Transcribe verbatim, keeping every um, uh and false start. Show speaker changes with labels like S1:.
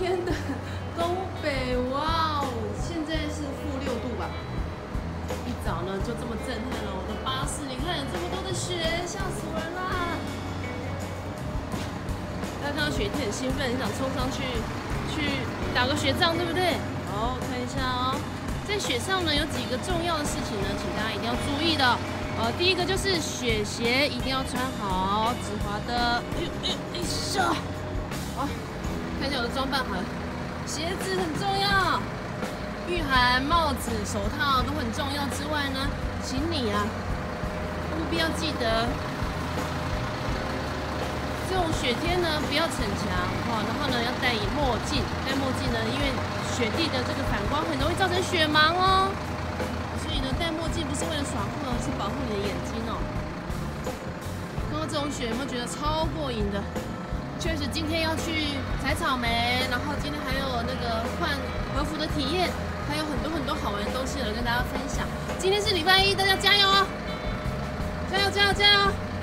S1: 天的东北，哇哦，现在是负六度吧。一早呢就这么震撼了我的巴士，你看有这么多的雪，吓死人啦！大家看到雪一定很兴奋，很想冲上去去打个雪仗，对不对？好，看一下哦，在雪上呢有几个重要的事情呢，请大家一定要注意的。呃，第一个就是雪鞋一定要穿好，直滑的。哎呦哎呦哎呀！好，看一下我的装扮好了，鞋子很重要，御寒、帽子、手套都很重要之外呢，请你啊务必要记得，这种雪天呢不要逞强哦，然后呢要戴墨镜，戴墨镜呢，因为雪地的这个反光很容易造成雪盲哦。所以呢，戴墨镜不是为了耍酷哦，是保护你的眼睛哦。看到这种雪有没有觉得超过瘾的？确实，今天要去采草莓，然后今天还有那个换和服的体验，还有很多很多好玩的东西有跟大家分享。今天是礼拜一，大家加油哦！加油加油加油！